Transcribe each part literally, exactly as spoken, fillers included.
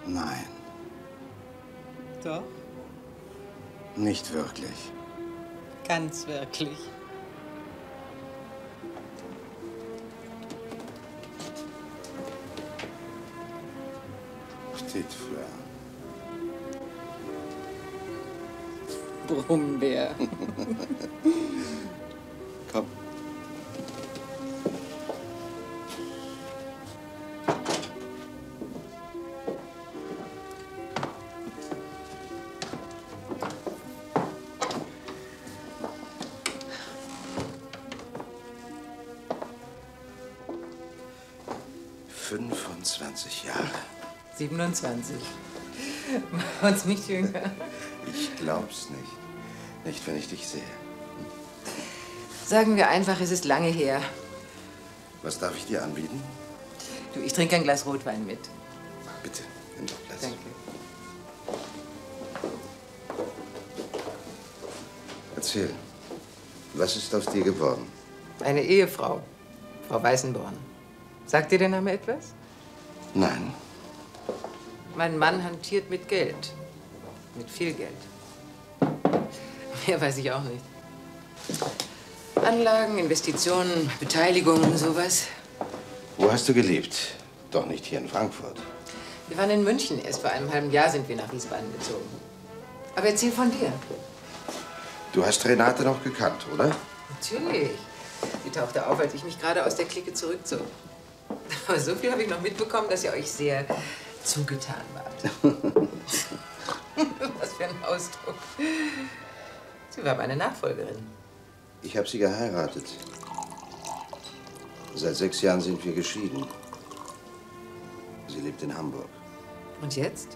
Nein. Doch? Nicht wirklich. Ganz wirklich. Petite Fleur. Brummbär. Komm. fünfundzwanzig Jahre. siebenundzwanzig. Mach uns nicht jünger. Ich glaub's nicht. Nicht, wenn ich dich sehe. Sagen wir einfach, es ist lange her. Was darf ich dir anbieten? Du, ich trinke ein Glas Rotwein mit. Bitte, nimm doch Platz. Danke. Erzähl, was ist aus dir geworden? Eine Ehefrau, Frau Weißenborn. Sagt dir der Name etwas? Nein. Mein Mann hantiert mit Geld. Mit viel Geld. Mehr weiß ich auch nicht. Anlagen, Investitionen, Beteiligungen, sowas. Wo hast du gelebt? Doch nicht hier in Frankfurt. Wir waren in München. Erst vor einem halben Jahr sind wir nach Wiesbaden gezogen. Aber erzähl von dir. Du hast Renate noch gekannt, oder? Natürlich. Sie tauchte auf, als ich mich gerade aus der Clique zurückzog. Aber so viel habe ich noch mitbekommen, dass ihr euch sehr zugetan wart. Was für ein Ausdruck. Sie war meine Nachfolgerin. Ich habe sie geheiratet. Seit sechs Jahren sind wir geschieden. Sie lebt in Hamburg. Und jetzt?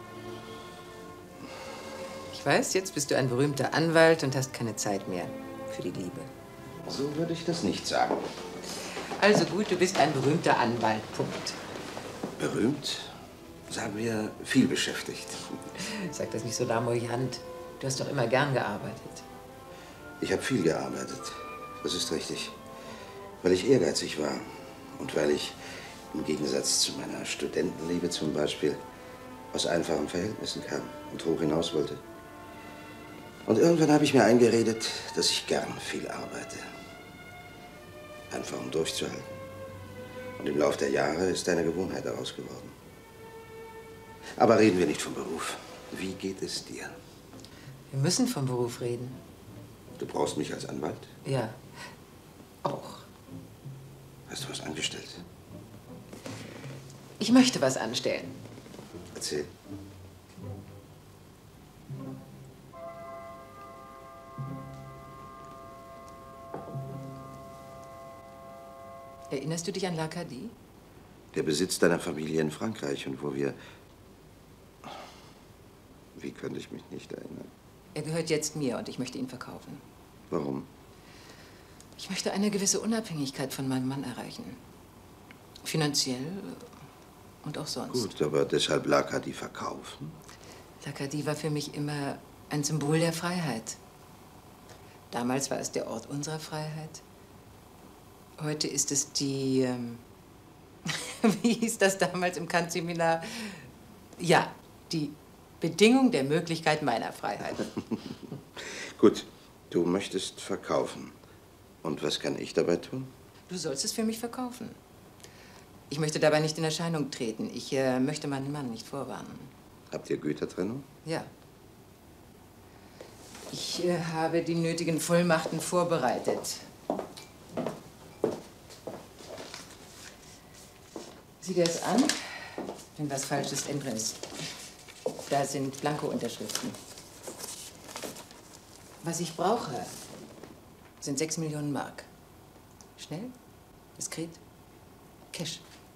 Ich weiß, jetzt bist du ein berühmter Anwalt und hast keine Zeit mehr für die Liebe. So würde ich das nicht sagen. Also gut, du bist ein berühmter Anwalt, Punkt. Berühmt? Sagen wir, viel beschäftigt. Sag das nicht so lamoyant. Du hast doch immer gern gearbeitet. Ich habe viel gearbeitet. Das ist richtig. Weil ich ehrgeizig war. Und weil ich, im Gegensatz zu meiner Studentenliebe zum Beispiel, aus einfachen Verhältnissen kam und hoch hinaus wollte. Und irgendwann habe ich mir eingeredet, dass ich gern viel arbeite. Einfach um durchzuhalten. Und im Laufe der Jahre ist eine Gewohnheit daraus geworden. Aber reden wir nicht vom Beruf. Wie geht es dir? Wir müssen vom Beruf reden. Du brauchst mich als Anwalt? Ja, auch. Hast du was angestellt? Ich möchte was anstellen. Erzähl. Erinnerst du dich an l'Arcadie? Der Besitz deiner Familie in Frankreich und wo wir... Wie könnte ich mich nicht erinnern? Er gehört jetzt mir und ich möchte ihn verkaufen. Warum? Ich möchte eine gewisse Unabhängigkeit von meinem Mann erreichen. Finanziell und auch sonst. Gut, aber deshalb l'Arcadie verkaufen? l'Arcadie war für mich immer ein Symbol der Freiheit. Damals war es der Ort unserer Freiheit. Heute ist es die, ähm, wie hieß das damals im Kant-Seminar? Ja, die Bedingung der Möglichkeit meiner Freiheit. Gut, du möchtest verkaufen. Und was kann ich dabei tun? Du sollst es für mich verkaufen. Ich möchte dabei nicht in Erscheinung treten. Ich äh, möchte meinen Mann nicht vorwarnen. Habt ihr Gütertrennung? Ja. Ich äh, habe die nötigen Vollmachten vorbereitet. Sieh dir das an, wenn was Falsches drin ist. Da sind Blanko-Unterschriften. Was ich brauche, sind sechs Millionen Mark. Schnell, diskret, Cash.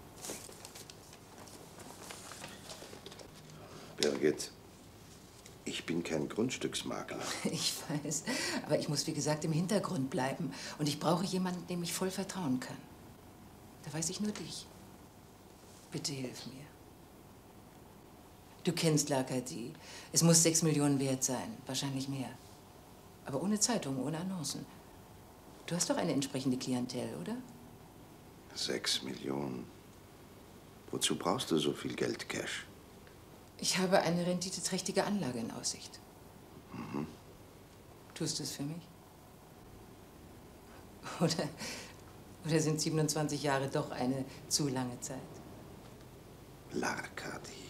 Birgit, ich bin kein Grundstücksmakler. Ich weiß, aber ich muss, wie gesagt, im Hintergrund bleiben. Und ich brauche jemanden, dem ich voll vertrauen kann. Da weiß ich nur dich. Bitte hilf mir. Du kennst l'Arcadie. Es muss sechs Millionen wert sein, wahrscheinlich mehr. Aber ohne Zeitung, ohne Annoncen. Du hast doch eine entsprechende Klientel, oder? Sechs Millionen. Wozu brauchst du so viel Geld, Cash? Ich habe eine renditeträchtige Anlage in Aussicht. Mhm. Tust du es für mich? Oder, oder sind siebenundzwanzig Jahre doch eine zu lange Zeit? L'Arcadie.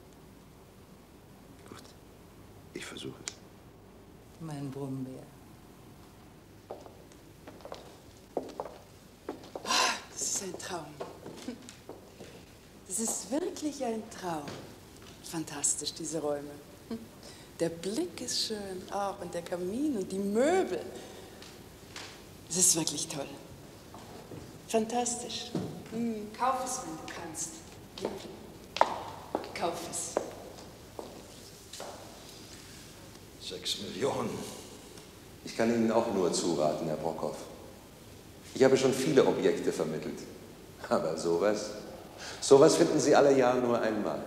Gut, ich versuche es. Mein Brummbär. Das ist ein Traum. Das ist wirklich ein Traum. Fantastisch, diese Räume. Der Blick ist schön, auch, und der Kamin und die Möbel. Es ist wirklich toll. Fantastisch. Hm. Kauf es, wenn du kannst. Kauf es. Sechs Millionen. Ich kann Ihnen auch nur zuraten, Herr Brockhoff. Ich habe schon viele Objekte vermittelt. Aber sowas, sowas finden Sie alle Jahre nur einmal.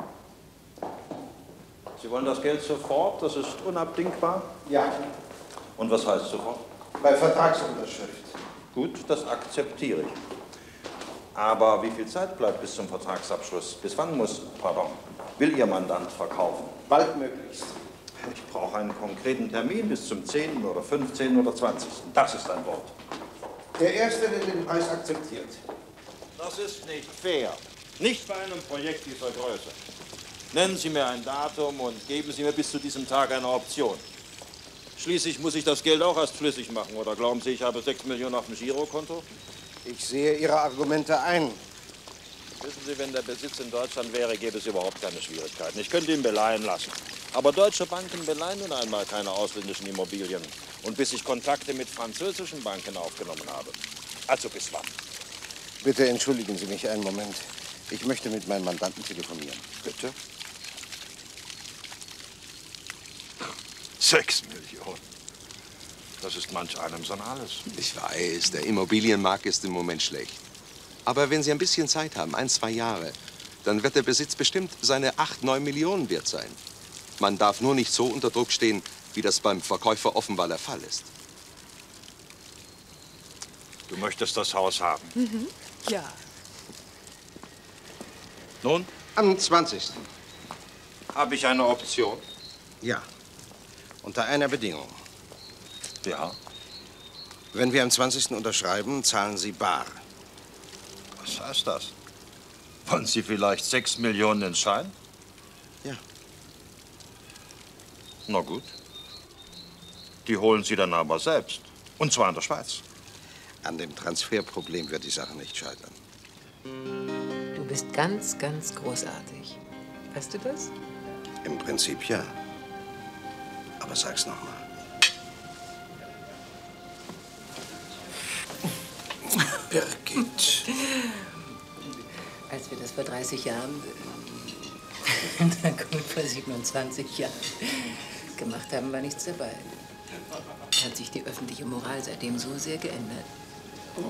Sie wollen das Geld sofort? Das ist unabdingbar? Ja, Und was heißt sofort? bei Vertragsunterschrift. Gut, das akzeptiere ich. Aber wie viel Zeit bleibt bis zum Vertragsabschluss? Bis wann muss, pardon, will Ihr Mandant verkaufen? Baldmöglichst. Ich brauche einen konkreten Termin bis zum zehnten oder fünfzehnten oder zwanzigsten Das ist ein Wort. Der Erste, der den Preis akzeptiert. Das ist nicht fair. Nicht bei einem Projekt dieser Größe. Nennen Sie mir ein Datum und geben Sie mir bis zu diesem Tag eine Option. Schließlich muss ich das Geld auch erst flüssig machen. Oder glauben Sie, ich habe sechs Millionen auf dem Girokonto? Ich sehe Ihre Argumente ein. Wissen Sie, wenn der Besitz in Deutschland wäre, gäbe es überhaupt keine Schwierigkeiten. Ich könnte ihn beleihen lassen. Aber deutsche Banken beleihen nun einmal keine ausländischen Immobilien. Und bis ich Kontakte mit französischen Banken aufgenommen habe. Also bis wann? Bitte entschuldigen Sie mich einen Moment. Ich möchte mit meinem Mandanten telefonieren. Bitte? Sechs Millionen. Das ist manch einem sein alles. Ich weiß, der Immobilienmarkt ist im Moment schlecht. Aber wenn Sie ein bisschen Zeit haben, ein, zwei Jahre, dann wird der Besitz bestimmt seine acht, neun Millionen wert sein. Man darf nur nicht so unter Druck stehen, wie das beim Verkäufer offenbar der Fall ist. Du möchtest das Haus haben. Mhm. Ja. Nun, Am zwanzigsten habe ich eine Option. Ja. Unter einer Bedingung. Ja. Wenn wir am zwanzigsten unterschreiben, zahlen Sie bar. Was heißt das? Wollen Sie vielleicht sechs Millionen in Schein? Ja. Na gut. Die holen Sie dann aber selbst. Und zwar in der Schweiz. An dem Transferproblem wird die Sache nicht scheitern. Du bist ganz, ganz großartig. Weißt du das? Im Prinzip ja. Aber sag's noch mal. Birgit. Als wir das vor dreißig Jahren, na gut, vor siebenundzwanzig Jahren gemacht haben, war nichts dabei. Hat sich die öffentliche Moral seitdem so sehr geändert. Oh.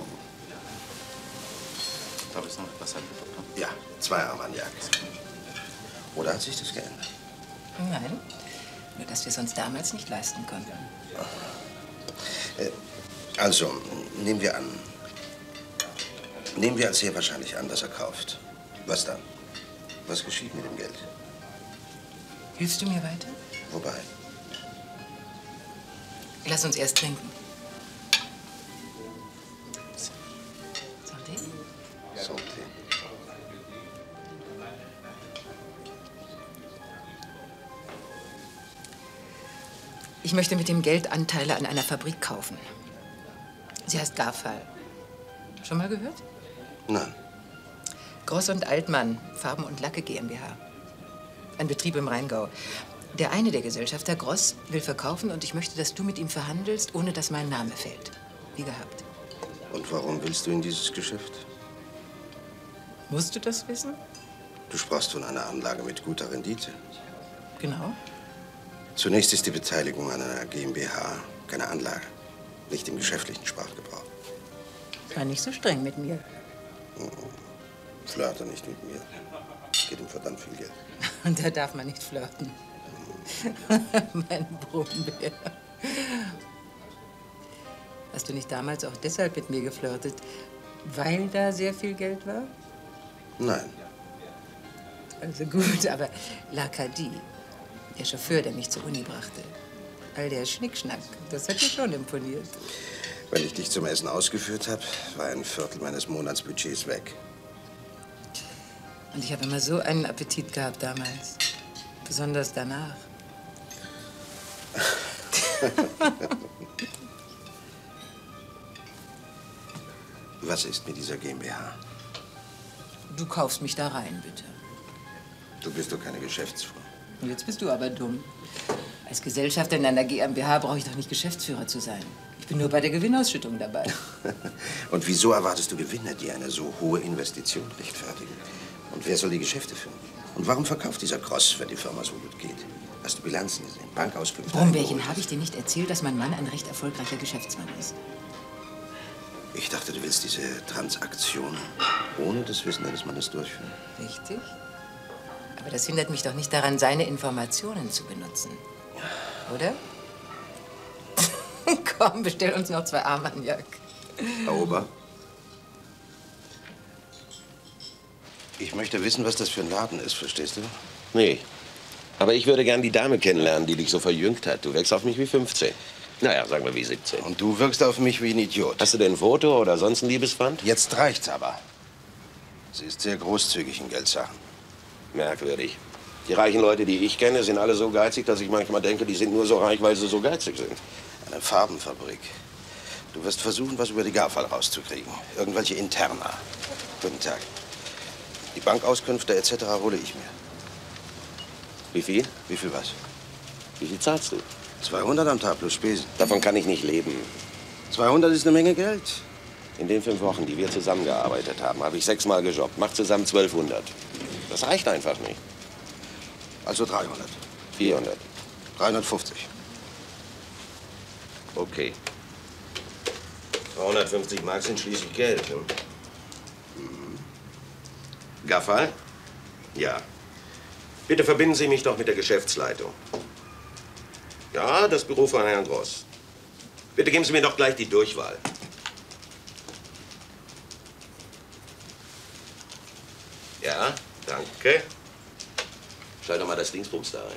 Darf ich noch was sagen, Doktor? Ja, zwei Armbandjagd. Oder hat sich das geändert? Nein, nur dass wir es uns damals nicht leisten konnten. Äh, also, nehmen wir an. Nehmen wir als sehr wahrscheinlich an, dass er kauft. Was dann? Was geschieht mit dem Geld? Hilfst du mir weiter? Wobei? Lass uns erst trinken. Santé? Santé. Ich möchte mit dem Geld Anteile an einer Fabrik kaufen. Sie heißt Garfall. Schon mal gehört? Nein. Gross und Altmann, Farben und Lacke GmbH. Ein Betrieb im Rheingau. Der eine der Gesellschafter, Gross, will verkaufen und ich möchte, dass du mit ihm verhandelst, ohne dass mein Name fällt. Wie gehabt. Und warum willst du in dieses Geschäft? Musst du das wissen? Du sprachst von einer Anlage mit guter Rendite. Genau. Zunächst ist die Beteiligung an einer GmbH keine Anlage, nicht im geschäftlichen Sprachgebrauch. Sei nicht so streng mit mir. Flirte nicht mit mir. Es geht um verdammt viel Geld. Und da darf man nicht flirten. Mein Brummbär. Hast du nicht damals auch deshalb mit mir geflirtet, weil da sehr viel Geld war? Nein. Also gut, aber L'Acadie, der Chauffeur, der mich zur Uni brachte, all der Schnickschnack, das hat dir schon imponiert. Wenn ich dich zum Essen ausgeführt habe, war ein Viertel meines Monatsbudgets weg. Und ich habe immer so einen Appetit gehabt damals. Besonders danach. Was ist mit dieser GmbH? Du kaufst mich da rein, bitte. Du bist doch keine Geschäftsführerin. Jetzt bist du aber dumm. Als Gesellschafter in einer GmbH brauche ich doch nicht Geschäftsführer zu sein. Ich bin nur bei der Gewinnausschüttung dabei. Und wieso erwartest du Gewinner, die eine so hohe Investition rechtfertigen? Und wer soll die Geschäfte führen? Und warum verkauft dieser Cross, wenn die Firma so gut geht? Hast du Bilanzen gesehen? Bankauskünfte? Brummbärchen, habe ich dir nicht erzählt, dass mein Mann ein recht erfolgreicher Geschäftsmann ist? Ich dachte, du willst diese Transaktion ohne das Wissen deines Mannes durchführen. Richtig. Aber das hindert mich doch nicht daran, seine Informationen zu benutzen. Oder? Komm, bestell uns noch zwei Armagnac. Herr Ober? Ich möchte wissen, was das für ein Laden ist, verstehst du? Nee. Aber ich würde gern die Dame kennenlernen, die dich so verjüngt hat. Du wirkst auf mich wie fünfzehn. Naja, sagen wir wie siebzehn. Und du wirkst auf mich wie ein Idiot. Hast du denn ein Foto oder sonst ein Liebesband? Jetzt reicht's aber. Sie ist sehr großzügig in Geldsachen. Merkwürdig. Die reichen Leute, die ich kenne, sind alle so geizig, dass ich manchmal denke, die sind nur so reich, weil sie so geizig sind. Eine Farbenfabrik. Du wirst versuchen, was über die Gaffal rauszukriegen. Irgendwelche Interna. Guten Tag. Die Bankauskünfte et cetera hole ich mir. Wie viel? Wie viel was? Wie viel zahlst du? zweihundert am Tag plus Spesen. Davon kann ich nicht leben. zweihundert ist eine Menge Geld. In den fünf Wochen, die wir zusammengearbeitet haben, habe ich sechsmal gejobbt. Macht zusammen zwölfhundert. Das reicht einfach nicht. Also dreihundert. vierhundert. dreihundertfünfzig. Okay. zweihundertfünfzig Mark sind schließlich Geld. Ne? Mhm. Gaffal? Ja. Bitte verbinden Sie mich doch mit der Geschäftsleitung. Ja, das Büro von Herrn Gross. Bitte geben Sie mir doch gleich die Durchwahl. Ja, danke. Stell doch mal das Dingsbums da rein.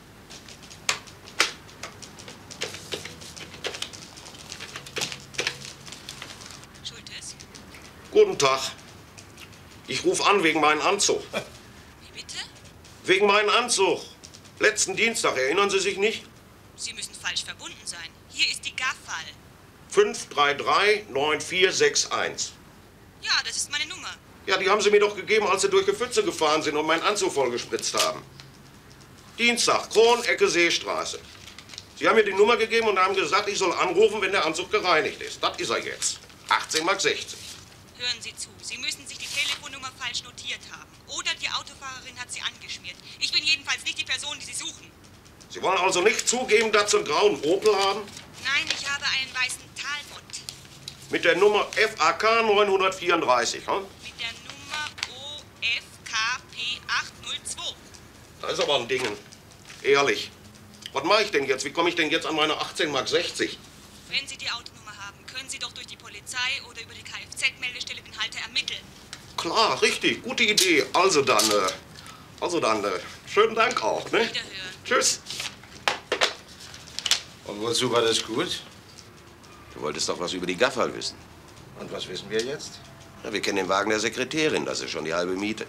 Schultes? Guten Tag. Ich rufe an wegen meinem Anzug. Wie bitte? Wegen meinem Anzug. Letzten Dienstag, erinnern Sie sich nicht? Sie müssen falsch verbunden sein. Hier ist die Gaffal. fünf drei drei neun vier sechs eins. Ja, das ist meine Nummer. Ja, die haben Sie mir doch gegeben, als Sie durch die Pfütze gefahren sind und meinen Anzug vollgespritzt haben. Dienstag, Kron, Ecke Seestraße. Sie haben mir die Nummer gegeben und haben gesagt, ich soll anrufen, wenn der Anzug gereinigt ist. Das ist er jetzt. achtzehn Mark sechzig. Hören Sie zu, Sie müssen sich die Telefonnummer falsch notiert haben. Oder die Autofahrerin hat Sie angeschmiert. Ich bin jedenfalls nicht die Person, die Sie suchen. Sie wollen also nicht zugeben, dass Sie einen grauen Opel haben? Nein, ich habe einen weißen Talbot. Mit der Nummer F A K neunhundertvierunddreißig, hm? Mit der Nummer O F K P achthundertzwei. Das ist aber ein Ding. Ehrlich. Was mache ich denn jetzt? Wie komme ich denn jetzt an meine achtzehn Mark sechzig? Wenn Sie die Autonummer haben, können Sie doch durch die Polizei oder über die Kfz-Meldestelle den Halter ermitteln. Klar, richtig. Gute Idee. Also dann, äh, also dann, äh, schönen Dank auch, ne? Wiederhören. Tschüss. Und wozu war das gut? Du wolltest doch was über die Gaffal wissen. Und was wissen wir jetzt? Ja, wir kennen den Wagen der Sekretärin. Das ist schon die halbe Miete.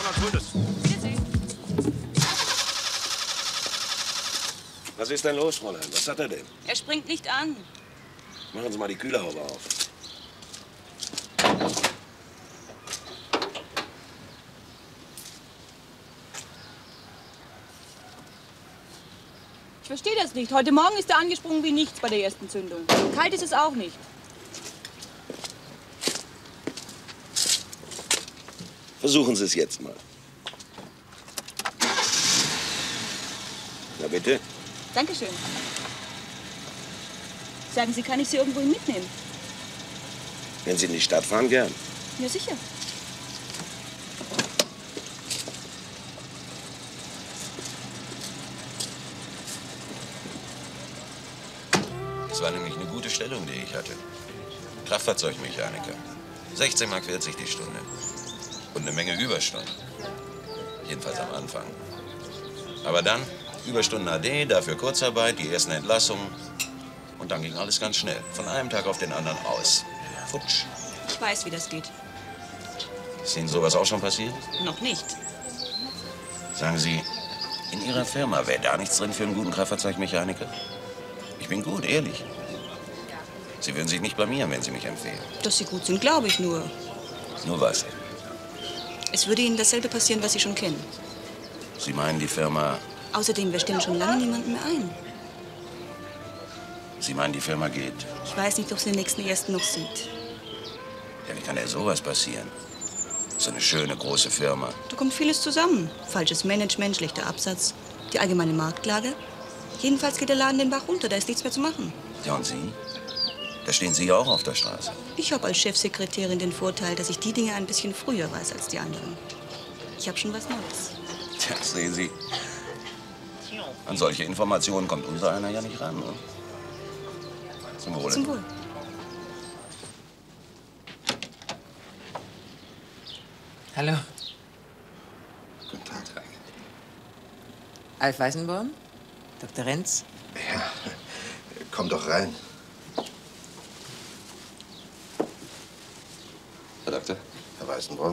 als Gutes. Was ist denn los, Fräulein? Was hat er denn? Er springt nicht an. Machen Sie mal die Kühlerhaube auf. Ich verstehe das nicht. Heute Morgen ist er angesprungen wie nichts bei der ersten Zündung. Kalt ist es auch nicht. Versuchen Sie es jetzt mal. Na bitte? Dankeschön. Sagen Sie, kann ich Sie irgendwo mitnehmen? Wenn Sie in die Stadt fahren, gern. Ja, sicher. Das war nämlich eine gute Stellung, die ich hatte. Kraftfahrzeugmechaniker. sechzehn Mark vierzig die Stunde. Und eine Menge Überstunden. Jedenfalls am Anfang. Aber dann Überstunden A D, dafür Kurzarbeit, die ersten Entlassungen. Und dann ging alles ganz schnell. Von einem Tag auf den anderen aus. Futsch. Ich weiß, wie das geht. Ist Ihnen sowas auch schon passiert? Noch nicht. Sagen Sie, in Ihrer Firma wäre da nichts drin für einen guten Kraftfahrzeugmechaniker? Ich bin gut, ehrlich. Sie würden sich nicht blamieren, wenn Sie mich empfehlen. Dass Sie gut sind, glaube ich nur. Nur was? Es würde Ihnen dasselbe passieren, was Sie schon kennen. Sie meinen die Firma... Außerdem, wir stellen schon lange niemanden mehr ein. Sie meinen, die Firma geht? Ich weiß nicht, ob sie den nächsten Ersten noch sieht. Ja, wie kann denn sowas passieren? So eine schöne, große Firma. Da kommt vieles zusammen. Falsches Management, schlechter Absatz, die allgemeine Marktlage. Jedenfalls geht der Laden den Bach runter, da ist nichts mehr zu machen. Ja, und Sie? Da stehen Sie ja auch auf der Straße. Ich habe als Chefsekretärin den Vorteil, dass ich die Dinge ein bisschen früher weiß als die anderen. Ich habe schon was Neues. Tja, sehen Sie. An solche Informationen kommt unser einer ja nicht ran. Ne? Zum Wohle. Zum Wohl. Hallo. Guten Tag. Alf Weißenborn? Doktor Renz? Ja, komm doch rein. Herr Doktor? Herr Weißenborn.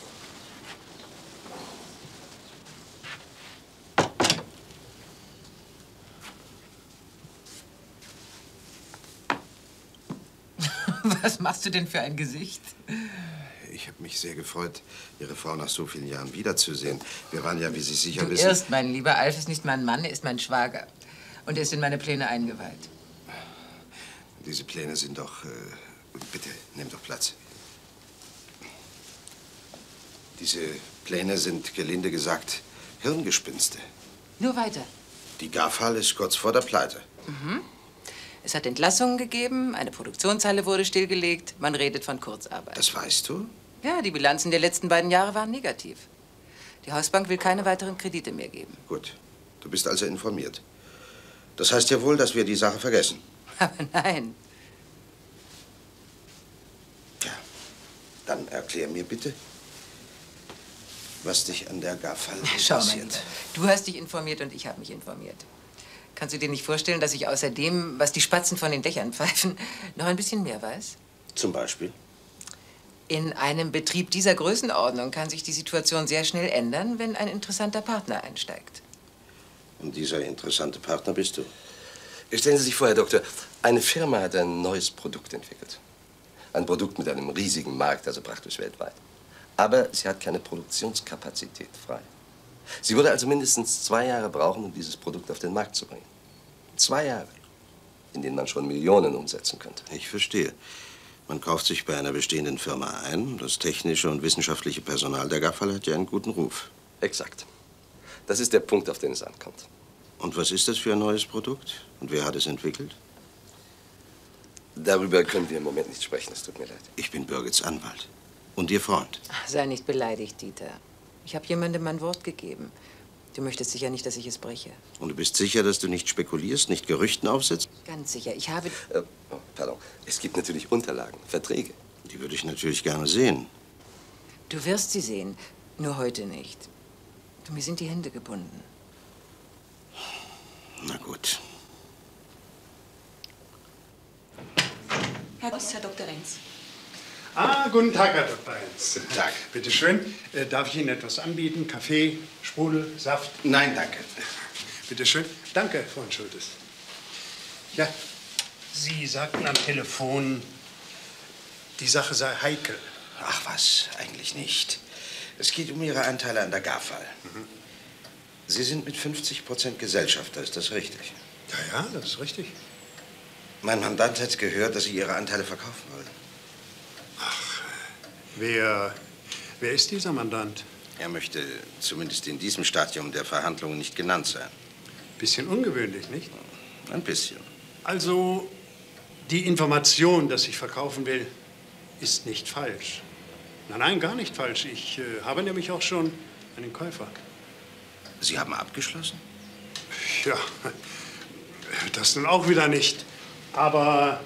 Was machst du denn für ein Gesicht? Ich habe mich sehr gefreut, Ihre Frau nach so vielen Jahren wiederzusehen. Wir waren ja, wie Sie sicher Du wissen... irrst, mein Lieber. Alf ist nicht mein Mann, er ist mein Schwager. Und er ist in meine Pläne eingeweiht. Diese Pläne sind doch... Äh, bitte, nimm doch Platz. Diese Pläne sind, gelinde gesagt, Hirngespinste. Nur weiter. Die Gaffal ist kurz vor der Pleite. Mhm. Es hat Entlassungen gegeben, eine Produktionshalle wurde stillgelegt, man redet von Kurzarbeit. Das weißt du? Ja, die Bilanzen der letzten beiden Jahre waren negativ. Die Hausbank will keine weiteren Kredite mehr geben. Gut, du bist also informiert. Das heißt ja wohl, dass wir die Sache vergessen. Aber nein. Ja, dann erklär mir bitte, was dich an der Gaffal Schau mal, interessiert. du hast dich informiert und ich habe mich informiert. Kannst du dir nicht vorstellen, dass ich außer dem, was die Spatzen von den Dächern pfeifen, noch ein bisschen mehr weiß? Zum Beispiel? In einem Betrieb dieser Größenordnung kann sich die Situation sehr schnell ändern, wenn ein interessanter Partner einsteigt. Und dieser interessante Partner bist du? Stellen Sie sich vor, Herr Doktor, eine Firma hat ein neues Produkt entwickelt. Ein Produkt mit einem riesigen Markt, also praktisch weltweit. Aber sie hat keine Produktionskapazität frei. Sie würde also mindestens zwei Jahre brauchen, um dieses Produkt auf den Markt zu bringen. Zwei Jahre, in denen man schon Millionen umsetzen könnte. Ich verstehe. Man kauft sich bei einer bestehenden Firma ein. Das technische und wissenschaftliche Personal der Gaffal hat ja einen guten Ruf. Exakt. Das ist der Punkt, auf den es ankommt. Und was ist das für ein neues Produkt? Und wer hat es entwickelt? Darüber können wir im Moment nicht sprechen, es tut mir leid. Ich bin Birgits Anwalt. Und Ihr Freund. Ach, sei nicht beleidigt, Dieter. Ich habe jemandem mein Wort gegeben. Du möchtest sicher nicht, dass ich es breche. Und du bist sicher, dass du nicht spekulierst, nicht Gerüchten aufsetzt? Ganz sicher. Ich habe... Äh, oh, pardon. Es gibt natürlich Unterlagen, Verträge. Die würde ich natürlich gerne sehen. Du wirst sie sehen, nur heute nicht. Du, mir sind die Hände gebunden. Na gut. Herr Guss, Herr Doktor Renz. Ah, guten Tag, Herr Doktor Hens. Guten Tag. Bitte schön. Äh, darf ich Ihnen etwas anbieten? Kaffee, Sprudel, Saft? Nein, danke. Bitte schön. Danke, Frau Schultes. Ja, Sie sagten am Telefon, die Sache sei heikel. Ach was, eigentlich nicht. Es geht um Ihre Anteile an der Gafal. Mhm. Sie sind mit fünfzig Prozent Gesellschafter, ist das richtig? Ja, ja, das ist richtig. Mein Mandant hat gehört, dass Sie Ihre Anteile verkaufen wollen. Ach, wer, wer ist dieser Mandant? Er möchte zumindest in diesem Stadium der Verhandlungen nicht genannt sein. Bisschen ungewöhnlich, nicht? Ein bisschen. Also, die Information, dass ich verkaufen will, ist nicht falsch. Nein, nein, gar nicht falsch. Ich äh, habe nämlich auch schon einen Käufer. Sie haben abgeschlossen? Ja, das nun auch wieder nicht. Aber,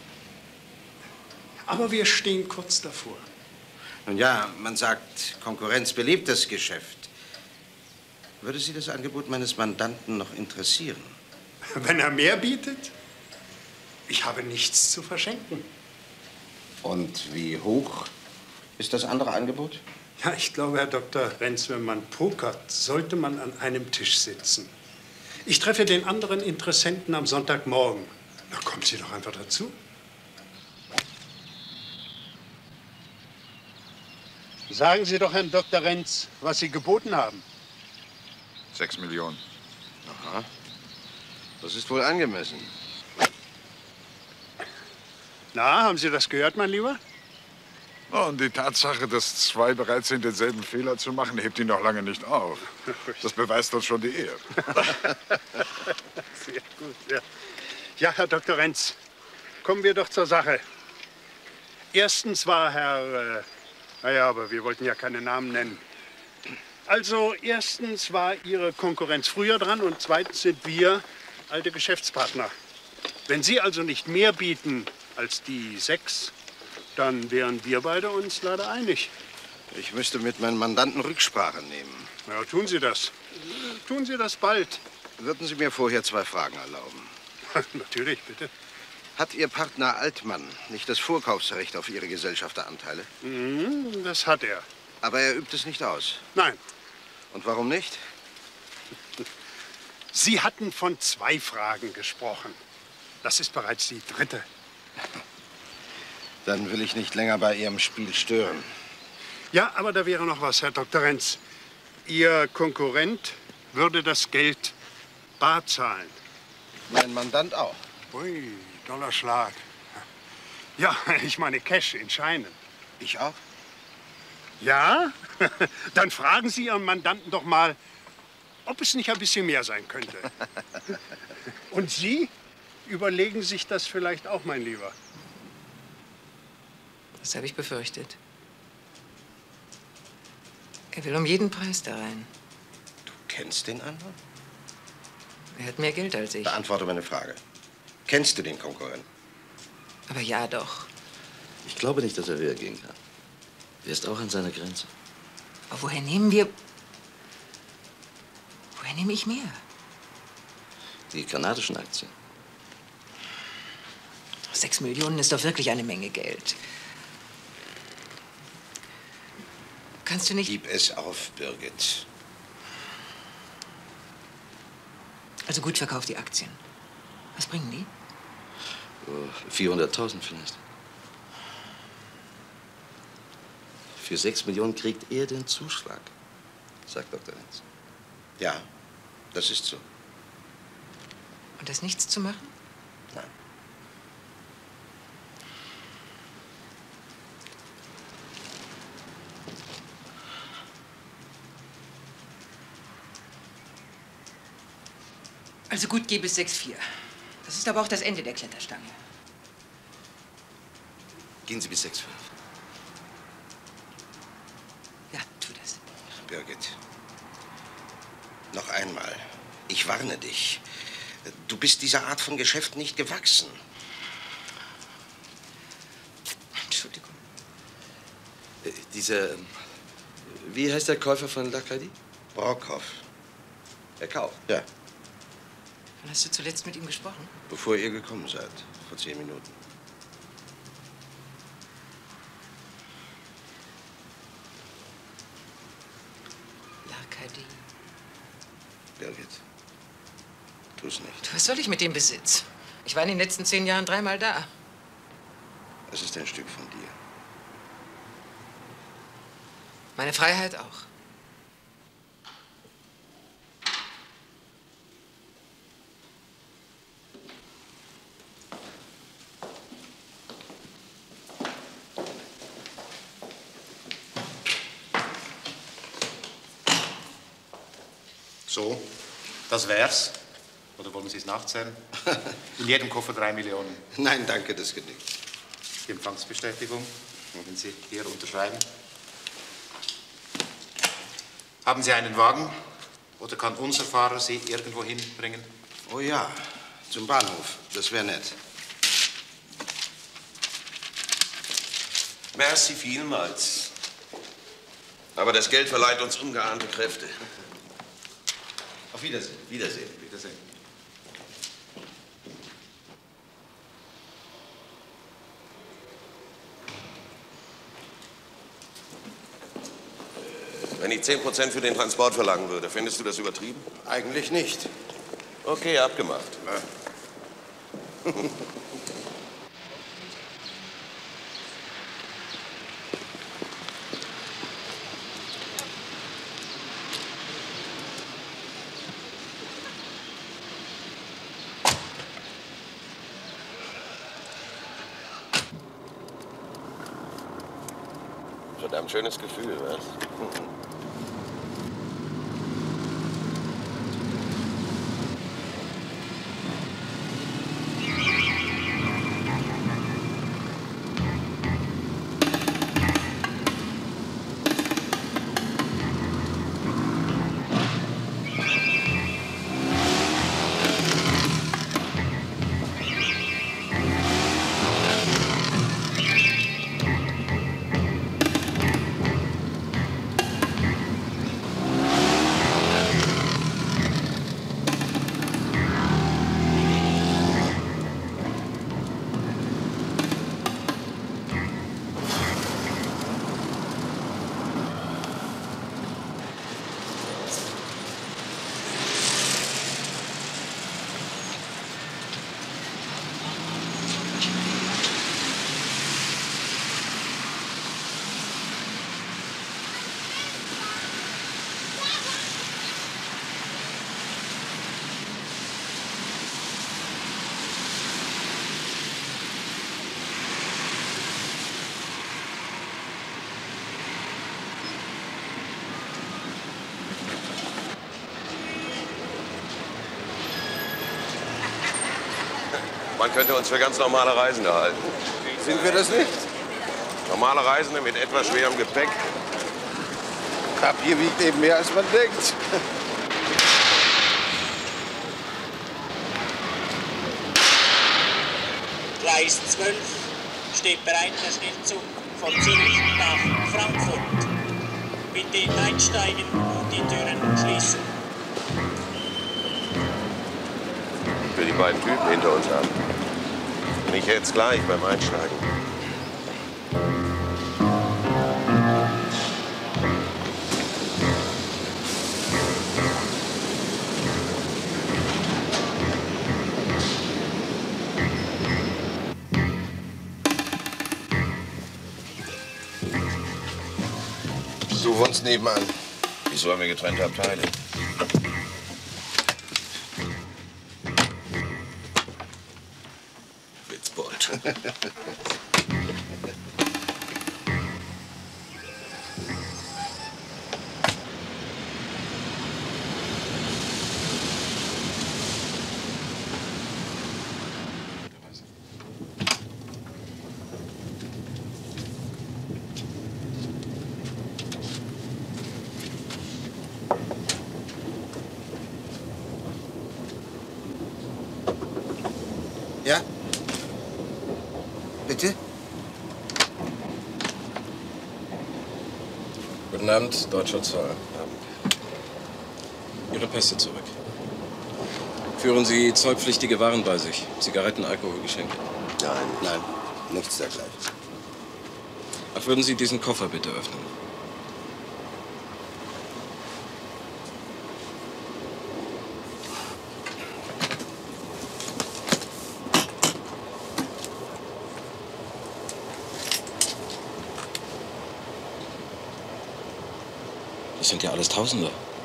aber wir stehen kurz davor. Nun ja, man sagt, Konkurrenz belebt das Geschäft. Würde Sie das Angebot meines Mandanten noch interessieren? Wenn er mehr bietet? Ich habe nichts zu verschenken. Und wie hoch ist das andere Angebot? Ja, ich glaube, Herr Doktor Renz, wenn man pokert, sollte man an einem Tisch sitzen. Ich treffe den anderen Interessenten am Sonntagmorgen. Na, kommen Sie doch einfach dazu. Sagen Sie doch Herrn Doktor Renz, was Sie geboten haben. Sechs Millionen. Aha. Das ist wohl angemessen. Na, haben Sie das gehört, mein Lieber? Oh, und die Tatsache, dass zwei bereit sind, denselben Fehler zu machen, hebt ihn noch lange nicht auf. Das beweist uns schon die Ehe. Sehr gut, ja. Ja, Herr Doktor Renz, kommen wir doch zur Sache. Erstens war Herr... Äh, naja, aber wir wollten ja keine Namen nennen. Also, erstens war Ihre Konkurrenz früher dran und zweitens sind wir alte Geschäftspartner. Wenn Sie also nicht mehr bieten als die sechs, dann wären wir beide uns leider einig. Ich müsste mit meinem Mandanten Rücksprache nehmen. Ja, tun Sie das. Tun Sie das bald. Würden Sie mir vorher zwei Fragen erlauben? Natürlich, bitte. Hat Ihr Partner Altmann nicht das Vorkaufsrecht auf Ihre Gesellschafteranteile? Mhm, das hat er. Aber er übt es nicht aus? Nein. Und warum nicht? Sie hatten von zwei Fragen gesprochen. Das ist bereits die dritte. Dann will ich nicht länger bei Ihrem Spiel stören. Ja, aber da wäre noch was, Herr Doktor Renz. Ihr Konkurrent würde das Geld bar zahlen. Mein Mandant auch. Ui, doller Schlag. Ja, ich meine Cash in Scheinen. Ich auch? Ja? Dann fragen Sie Ihren Mandanten doch mal, ob es nicht ein bisschen mehr sein könnte. Und Sie überlegen sich das vielleicht auch, mein Lieber. Das habe ich befürchtet. Er will um jeden Preis da rein. Du kennst den anderen? Er hat mehr Geld als ich. Beantworte meine Frage. Kennst du den Konkurrenten? Aber ja, doch. Ich glaube nicht, dass er höher gehen kann. Er ist auch an seiner Grenze. Aber woher nehmen wir... Woher nehme ich mehr? Die kanadischen Aktien. Sechs Millionen ist doch wirklich eine Menge Geld. Kannst du nicht... Gib es auf, Birgit. Also gut, verkauf die Aktien. Was bringen die? vierhunderttausend vielleicht. Für sechs Millionen kriegt er den Zuschlag, sagt Doktor Renz. Ja, das ist so. Und das nichts zu machen? Nein. Also gut, gebe es sechs vier. Das ist aber auch das Ende der Kletterstange. Gehen Sie bis sechs fünf. Ja, tu das. Birgit, noch einmal. Ich warne dich. Du bist dieser Art von Geschäft nicht gewachsen. Entschuldigung. Äh, dieser, wie heißt der Käufer von Lacadi? Brockhoff. Er kauft? Ja, Wann hast du zuletzt mit ihm gesprochen? bevor ihr gekommen seid. Vor zehn Minuten. Arkadie. Birgit, tu's nicht. Was soll ich mit dem Besitz? Ich war in den letzten zehn Jahren dreimal da. Es ist ein Stück von dir. Meine Freiheit auch. So, das wär's. Oder wollen Sie es nachzählen? In jedem Koffer drei Millionen. Nein, danke, das genügt. Die Empfangsbestätigung, wenn Sie hier unterschreiben. Haben Sie einen Wagen? Oder kann unser Fahrer Sie irgendwo hinbringen? Oh ja, zum Bahnhof. Das wäre nett. Merci vielmals. Aber das Geld verleiht uns ungeahnte Kräfte. Auf Wiedersehen. Wiedersehen. Wiedersehen. Wenn ich zehn Prozent für den Transport verlangen würde, findest du das übertrieben? Eigentlich nicht. Okay, abgemacht. Ja. Verdammt schönes Gefühl, was? Man könnte uns für ganz normale Reisende halten. Sind wir das nicht? Normale Reisende mit etwas schwerem Gepäck. Papier wiegt eben mehr, als man denkt. Gleis zwölf steht bereit der Schnellzug von Zürich nach Frankfurt. Bitte einsteigen und die Türen schließen. Für die beiden Typen hinter uns haben. Nicht jetzt gleich beim Einsteigen. Du wohnst nebenan. Wieso haben wir getrennte Abteile? Witzbold. Ja? Bitte? Guten Abend, deutscher Zoll. Ihre Pässe zurück. Führen Sie zollpflichtige Waren bei sich? Zigaretten, Alkohol, Geschenke? Nein, nein, nichts dergleichen. Ach, würden Sie diesen Koffer bitte öffnen? Das sind ja alles Tausender.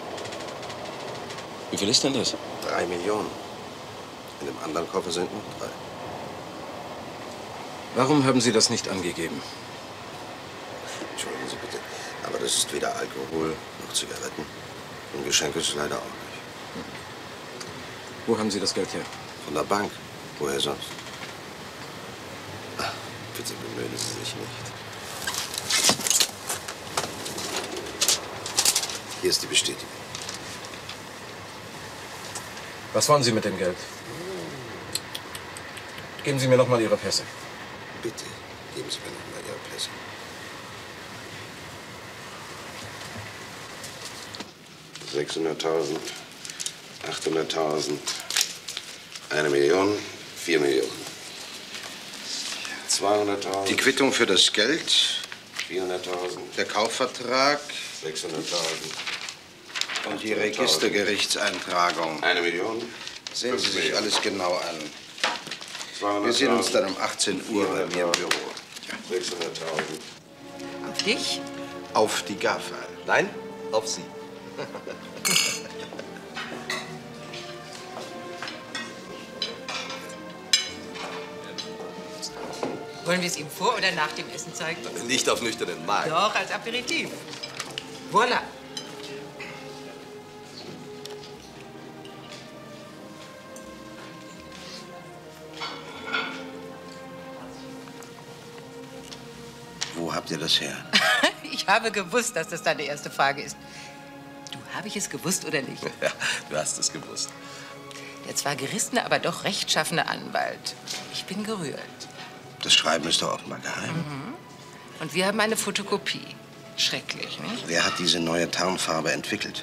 Wie viel ist denn das? Drei Millionen. In dem anderen Koffer sind noch drei. Warum haben Sie das nicht angegeben? Entschuldigen Sie bitte, aber das ist weder Alkohol noch Zigaretten. Und Geschenke ist leider auch nicht. Wo haben Sie das Geld her? Von der Bank. Woher sonst? Ach, bitte bemühen Sie sich nicht. Hier ist die Bestätigung. Was wollen Sie mit dem Geld? Geben Sie mir noch mal Ihre Pässe. Bitte, geben Sie mir noch mal Ihre Pässe. sechshunderttausend, achthunderttausend, eine Million, vier Millionen. zweihunderttausend. Die Quittung für das Geld. vierhunderttausend. Der Kaufvertrag. sechshunderttausend. Und die Registergerichtseintragung. Eine Million. Sehen Sie sich alles genau an. Wir sehen uns dann um achtzehn Uhr bei mir im Büro. sechshunderttausend. Auf dich? Auf die Gaffer. Nein, auf Sie. Wollen wir es ihm vor oder nach dem Essen zeigen? Nicht auf nüchternen Magen. Doch, als Aperitif. Voilà. Wo habt ihr das her? Ich habe gewusst, dass das deine erste Frage ist. Du, habe ich es gewusst oder nicht? Ja, du hast es gewusst. Der zwar gerissene, aber doch rechtschaffene Anwalt. Ich bin gerührt. Das Schreiben ist doch offenbar geheim. Mhm. Und wir haben eine Fotokopie. Schrecklich, nicht? Wer hat diese neue Tarnfarbe entwickelt?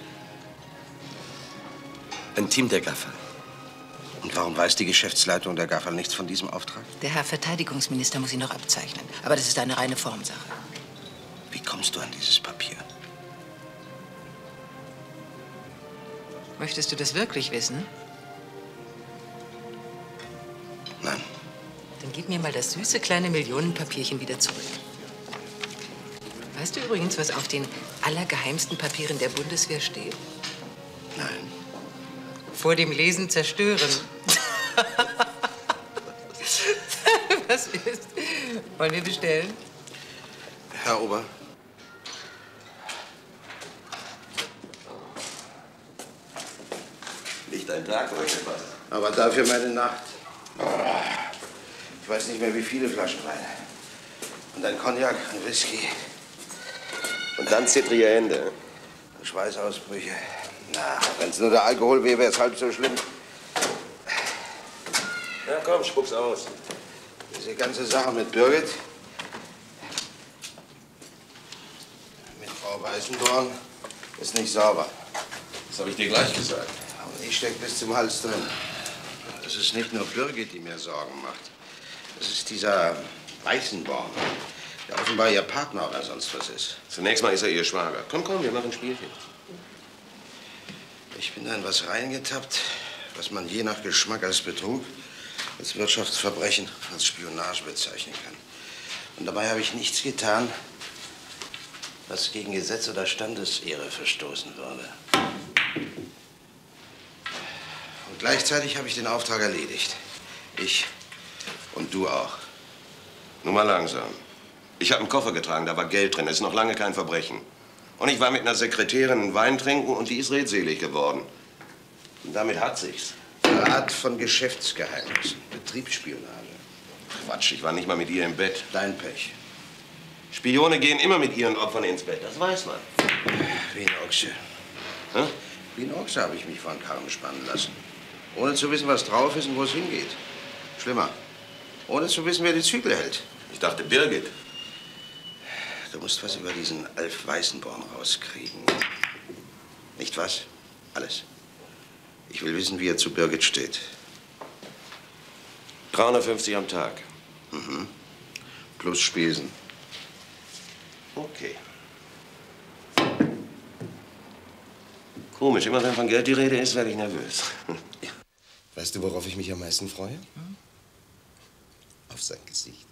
Ein Team der Gaffer. Und warum weiß die Geschäftsleitung der Gaffer nichts von diesem Auftrag? Der Herr Verteidigungsminister muss ihn noch abzeichnen. Aber das ist eine reine Formsache. Wie kommst du an dieses Papier? Möchtest du das wirklich wissen? Nein. Dann gib mir mal das süße kleine Millionenpapierchen wieder zurück. Weißt du übrigens, was auf den allergeheimsten Papieren der Bundeswehr steht? Nein. Vor dem Lesen zerstören. Was ist? Wollen wir bestellen? Herr Ober. Nicht ein Tag oder etwas. Aber dafür meine Nacht. Ich weiß nicht mehr, wie viele Flaschen Wein. Und ein Cognac, ein Whisky. Und dann zittrige Hände. Schweißausbrüche. Na, wenn es nur der Alkohol wäre, wäre es halb so schlimm. Na komm, spuck's aus. Diese ganze Sache mit Birgit, mit Frau Weißenborn, ist nicht sauber. Das habe ich dir gleich gesagt. Und ich steck bis zum Hals drin. Es ist nicht nur Birgit, die mir Sorgen macht. Es ist dieser Weißenborn, der offenbar ihr Partner oder sonst was ist. Zunächst mal ist er ihr Schwager. Komm, komm, wir machen ein Spielchen. Ich bin da in was reingetappt, was man je nach Geschmack als Betrug, als Wirtschaftsverbrechen, als Spionage bezeichnen kann. Und dabei habe ich nichts getan, was gegen Gesetz oder Standesehre verstoßen würde. Und gleichzeitig habe ich den Auftrag erledigt. Ich und du auch. Nur mal langsam. Ich habe einen Koffer getragen, da war Geld drin. Das ist noch lange kein Verbrechen. Und ich war mit einer Sekretärin einen Wein trinken und die ist redselig geworden. Und damit hat sich's. Verrat von Geschäftsgeheimnissen, Betriebsspionage. Quatsch, ich war nicht mal mit ihr im Bett. Dein Pech. Spione gehen immer mit ihren Opfern ins Bett, das weiß man. Wie ein Ochse. Hä? Wie ein Ochse habe ich mich vor den Karren spannen lassen. Ohne zu wissen, was drauf ist und wo es hingeht. Schlimmer. Ohne zu wissen, wer die Zügel hält. Ich dachte, Birgit. Du musst was über diesen Alf Weißenborn rauskriegen. Nicht was? Alles. Ich will wissen, wie er zu Birgit steht. dreihundertfünfzig am Tag. Mhm. Plus Spesen. Okay. Komisch, immer wenn von Geld die Rede ist, werde ich nervös. Weißt du, worauf ich mich am meisten freue? Hm? Auf sein Gesicht.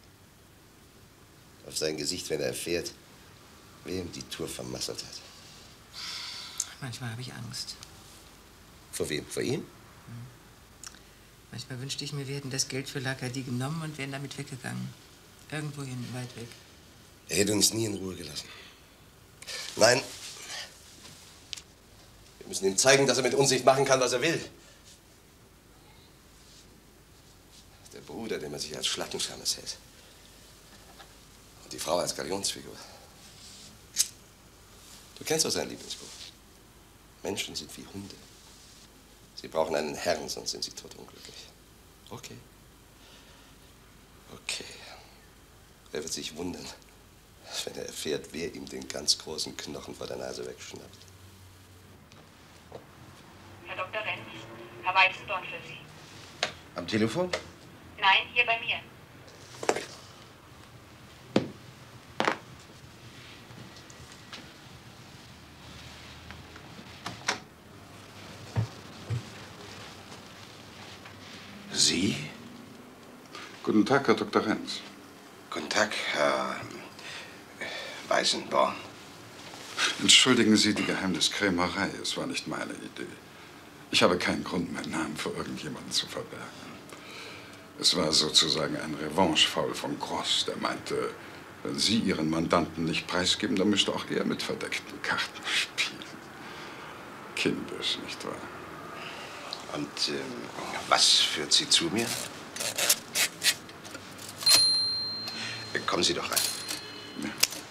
Auf sein Gesicht, wenn er erfährt, wer ihm die Tour vermasselt hat. Manchmal habe ich Angst. Vor wem? Vor ihm? Manchmal wünschte ich mir, wir hätten das Geld für L'Acadie genommen und wären damit weggegangen. Irgendwohin, weit weg. Er hätte uns nie in Ruhe gelassen. Nein. Wir müssen ihm zeigen, dass er mit uns nicht machen kann, was er will. Der Bruder, den man sich als Schlattenschammes hält. Und die Frau als Galionsfigur. Du kennst doch sein Lieblingsbuch. Menschen sind wie Hunde. Sie brauchen einen Herrn, sonst sind sie todunglücklich. Okay. Okay. Er wird sich wundern, wenn er erfährt, wer ihm den ganz großen Knochen vor der Nase wegschnappt. Herr Doktor Renz, Herr Weißendorn für Sie. Am Telefon? Nein, hier bei mir. Sie? Guten Tag, Herr Doktor Renz. Guten Tag, Herr Weißenborn. Entschuldigen Sie die Geheimniskrämerei. Es war nicht meine Idee. Ich habe keinen Grund, meinen Namen vor irgendjemandem zu verbergen. Es war sozusagen ein Revanche-Foul von Gross, der meinte, wenn Sie Ihren Mandanten nicht preisgeben, dann müsste auch er mit verdeckten Karten spielen. Kindisch, nicht wahr? Und ähm, was führt Sie zu mir? Kommen Sie doch rein. Ja.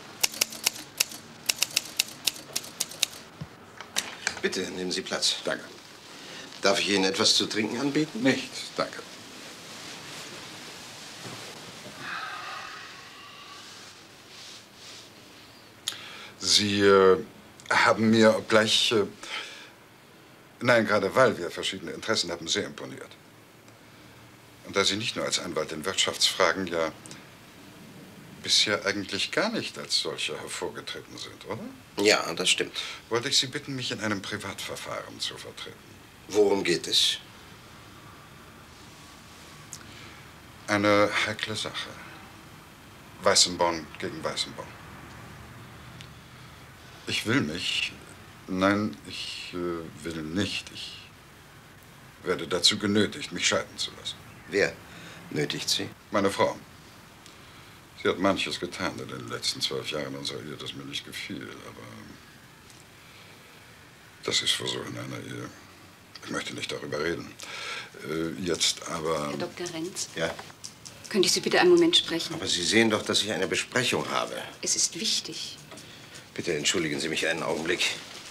Bitte, nehmen Sie Platz. Danke. Darf ich Ihnen etwas zu trinken anbieten? Nicht, danke. Sie äh, haben mir, obgleich, äh, nein, gerade weil wir verschiedene Interessen haben, sehr imponiert. Und da Sie nicht nur als Anwalt in Wirtschaftsfragen, ja bisher eigentlich gar nicht als solcher hervorgetreten sind, oder? Ja, das stimmt. Wollte ich Sie bitten, mich in einem Privatverfahren zu vertreten. Worum geht es? Eine heikle Sache. Weißenborn gegen Weißenborn. Ich will mich, nein, ich äh, will nicht, ich werde dazu genötigt, mich scheiden zu lassen. Wer nötigt Sie? Meine Frau. Sie hat manches getan in den letzten zwölf Jahren unserer Ehe, das mir nicht gefiel, aber das ist Versuch in einer Ehe. Ich möchte nicht darüber reden. Äh, jetzt aber... Herr Doktor Renz? Ja? Könnte ich Sie bitte einen Moment sprechen? Aber Sie sehen doch, dass ich eine Besprechung habe. Es ist wichtig. Bitte entschuldigen Sie mich einen Augenblick.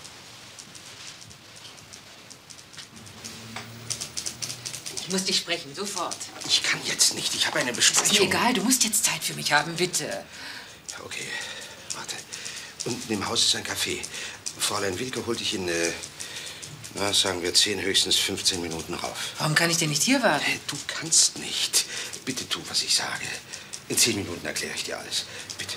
Ich muss dich sprechen, sofort. Ich kann jetzt nicht, ich habe eine Besprechung. Ist mir egal, du musst jetzt Zeit für mich haben, bitte. Okay, warte. Unten im Haus ist ein Café. Fräulein Wilke holt dich in, äh, na, sagen wir, zehn, höchstens fünfzehn Minuten rauf. Warum kann ich denn nicht hier warten? Du kannst nicht. Bitte tu, was ich sage. In zehn Minuten erkläre ich dir alles. Bitte.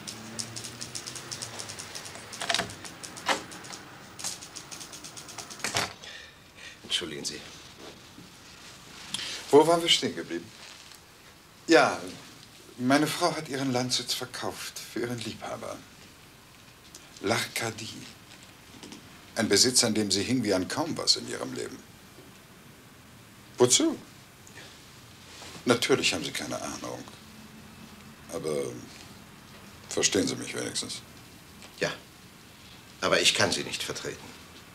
Entschuldigen Sie. Wo waren wir stehen geblieben? Ja, meine Frau hat ihren Landsitz verkauft für ihren Liebhaber. L'Arcadie. Ein Besitz, an dem sie hing wie an kaum was in ihrem Leben. Wozu? Natürlich haben Sie keine Ahnung. Aber verstehen Sie mich wenigstens? Ja, aber ich kann Sie nicht vertreten.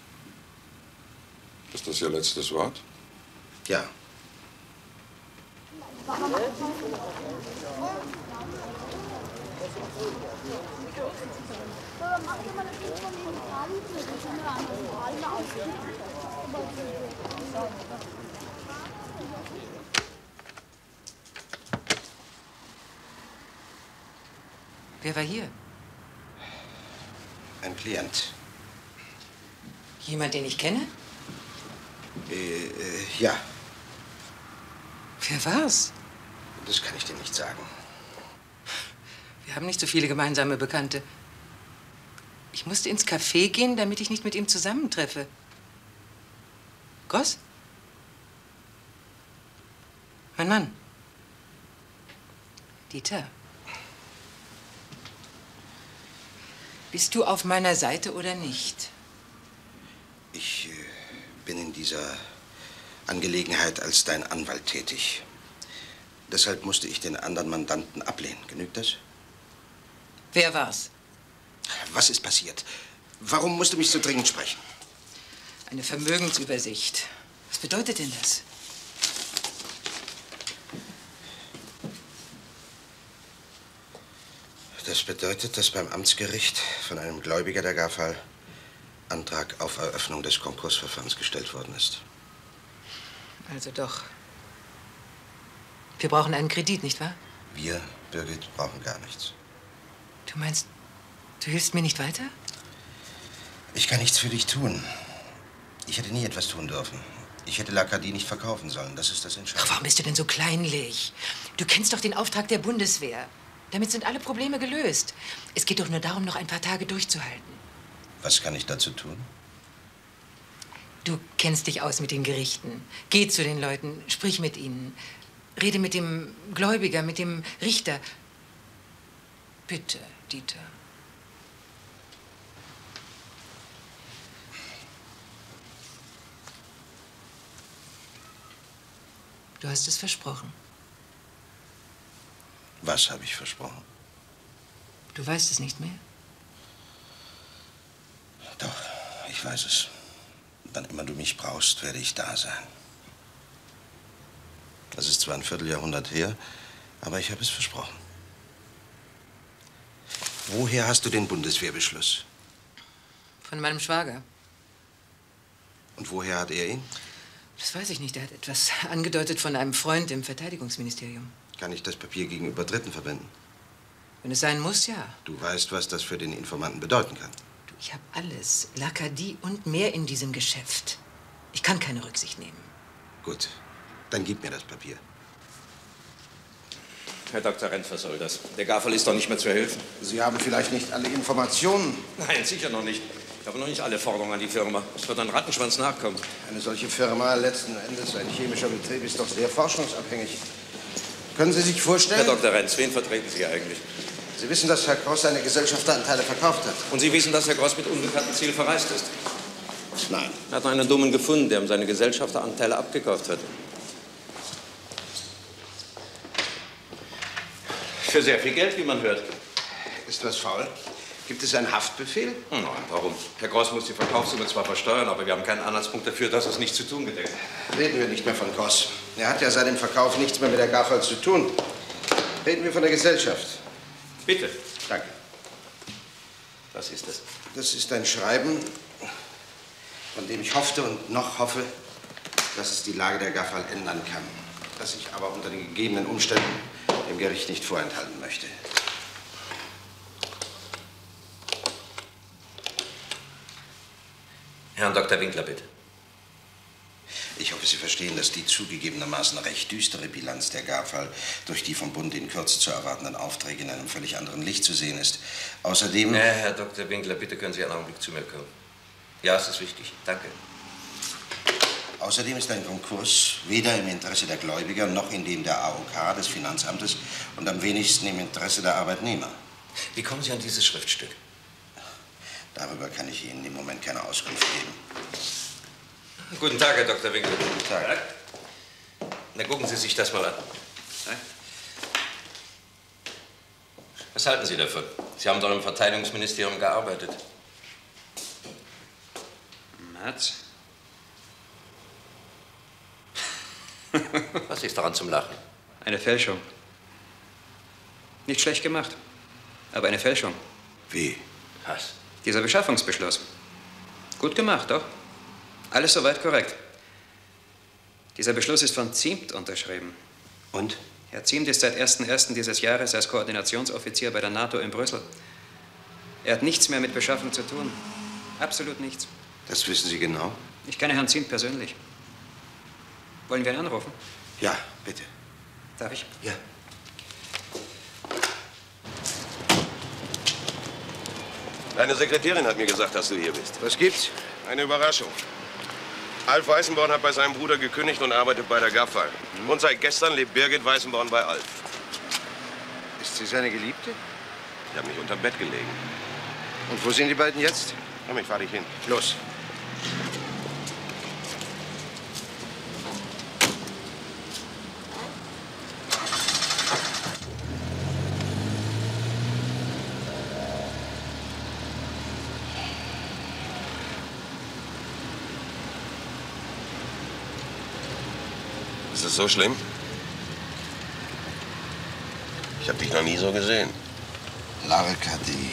Ist das Ihr letztes Wort? Ja. Wer war hier? Ein Klient. Jemand, den ich kenne? Äh, äh, ja. Wer war's? Das kann ich dir nicht sagen. Wir haben nicht so viele gemeinsame Bekannte. Ich musste ins Café gehen, damit ich nicht mit ihm zusammentreffe. Goss? Mein Mann. Dieter. Bist du auf meiner Seite oder nicht? Ich äh, bin in dieser Angelegenheit als dein Anwalt tätig. Deshalb musste ich den anderen Mandanten ablehnen. Genügt das? Wer war's? Was ist passiert? Warum musst du mich so dringend sprechen? Eine Vermögensübersicht. Was bedeutet denn das? Das bedeutet, dass beim Amtsgericht von einem Gläubiger der Garfall Antrag auf Eröffnung des Konkursverfahrens gestellt worden ist. Also doch. Wir brauchen einen Kredit, nicht wahr? Wir, Birgit, brauchen gar nichts. Du meinst, du hilfst mir nicht weiter? Ich kann nichts für dich tun. Ich hätte nie etwas tun dürfen. Ich hätte L'Arcadie nicht verkaufen sollen. Das ist das Entscheidende. Ach, warum bist du denn so kleinlich? Du kennst doch den Auftrag der Bundeswehr. Damit sind alle Probleme gelöst. Es geht doch nur darum, noch ein paar Tage durchzuhalten. Was kann ich dazu tun? Du kennst dich aus mit den Gerichten. Geh zu den Leuten, sprich mit ihnen. Rede mit dem Gläubiger, mit dem Richter. Bitte, Dieter. Du hast es versprochen. Was habe ich versprochen? Du weißt es nicht mehr? Doch, ich weiß es. Wann immer du mich brauchst, werde ich da sein. Das ist zwar ein Vierteljahrhundert her, aber ich habe es versprochen. Woher hast du den Bundeswehrbeschluss? Von meinem Schwager. Und woher hat er ihn? Das weiß ich nicht. Er hat etwas angedeutet von einem Freund im Verteidigungsministerium. Kann ich das Papier gegenüber Dritten verwenden? Wenn es sein muss, ja. Du weißt, was das für den Informanten bedeuten kann. Du, ich habe alles. L'Arcadie und mehr in diesem Geschäft. Ich kann keine Rücksicht nehmen. Gut, dann gib mir das Papier. Herr Doktor Renz, was soll das? Der Garfall ist doch nicht mehr zu helfen. Sie haben vielleicht nicht alle Informationen? Nein, sicher noch nicht. Ich habe noch nicht alle Forderungen an die Firma. Es wird ein Rattenschwanz nachkommen. Eine solche Firma, letzten Endes ein chemischer Betrieb, ist doch sehr forschungsabhängig. Können Sie sich vorstellen? Herr Doktor Renz, wen vertreten Sie eigentlich? Sie wissen, dass Herr Gross seine Gesellschafteranteile verkauft hat. Und Sie wissen, dass Herr Gross mit unbekanntem Ziel verreist ist? Nein. Er hat einen Dummen gefunden, der ihm seine Gesellschafteranteile abgekauft hat. Für sehr viel Geld, wie man hört. Ist was faul? Gibt es einen Haftbefehl? Nein, warum? Herr Gross muss die Verkaufssumme zwar versteuern, aber wir haben keinen Anhaltspunkt dafür, dass es nichts zu tun gedenkt. Reden wir nicht mehr von Gross. Er hat ja seit dem Verkauf nichts mehr mit der Garfall zu tun. Reden wir von der Gesellschaft. Bitte. Danke. Was ist das? Das ist ein Schreiben, von dem ich hoffte und noch hoffe, dass es die Lage der Garfall ändern kann. Das ich aber unter den gegebenen Umständen dem Gericht nicht vorenthalten möchte. Herrn Doktor Winkler, bitte. Ich hoffe, Sie verstehen, dass die zugegebenermaßen recht düstere Bilanz der Garfall durch die vom Bund in Kürze zu erwartenden Aufträge in einem völlig anderen Licht zu sehen ist. Außerdem... Ja, Herr Doktor Winkler, bitte können Sie einen Augenblick zu mir kommen. Ja, es ist wichtig. Danke. Außerdem ist ein Konkurs weder im Interesse der Gläubiger noch in dem der A O K, des Finanzamtes, und am wenigsten im Interesse der Arbeitnehmer. Wie kommen Sie an dieses Schriftstück? Darüber kann ich Ihnen im Moment keine Auskunft geben. Guten Tag, Herr Doktor Winkler. Guten Tag. Na, gucken Sie sich das mal an. Was halten Sie davon? Sie haben doch im Verteidigungsministerium gearbeitet. März? Was ist daran zum Lachen? Eine Fälschung. Nicht schlecht gemacht, aber eine Fälschung. Wie? Was? Dieser Beschaffungsbeschluss. Gut gemacht, doch. Alles soweit korrekt. Dieser Beschluss ist von Ziemt unterschrieben. Und? Herr Ziemt ist seit ersten ersten dieses Jahres als Koordinationsoffizier bei der NATO in Brüssel. Er hat nichts mehr mit Beschaffung zu tun. Absolut nichts. Das wissen Sie genau? Ich kenne Herrn Ziemt persönlich. Wollen wir ihn anrufen? Ja, bitte. Darf ich? Ja. Deine Sekretärin hat mir gesagt, dass du hier bist. Was gibt's? Eine Überraschung. Alf Weißenborn hat bei seinem Bruder gekündigt und arbeitet bei der Gaffal. Mhm. Und seit gestern lebt Birgit Weißenborn bei Alf. Ist sie seine Geliebte? Ich habe mich unterm Bett gelegen. Und wo sind die beiden jetzt? Komm, ich fahr dich hin. Los. Ist es so schlimm? Ich habe dich noch nie so gesehen. L'Arcadie.